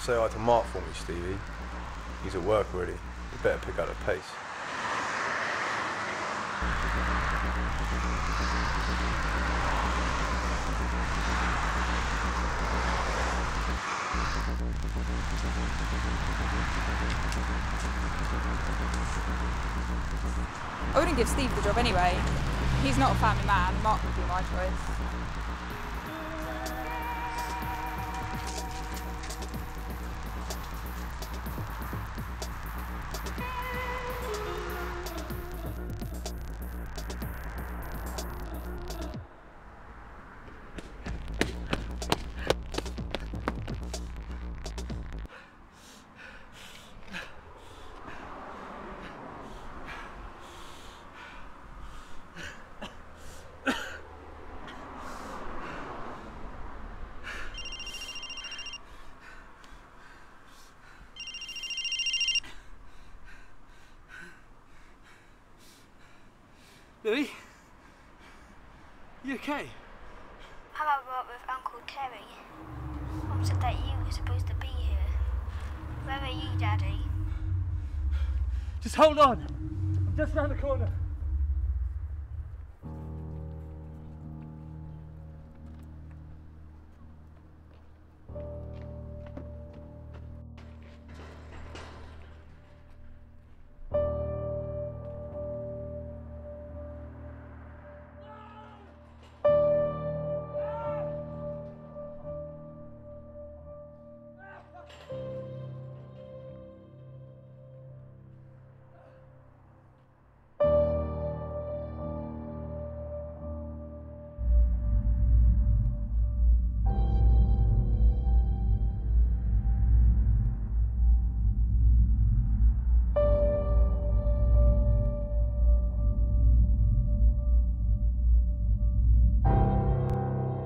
say hi to Mark for me, Stevie. He's at work already. You better pick up the pace. I wouldn't give Steve the job anyway. He's not a family man. Mark would be my choice. Lily? You okay? I'm at work with Uncle Terry. Mum said that you were supposed to be here. Where are you, Daddy? Just hold on. I'm just round the corner.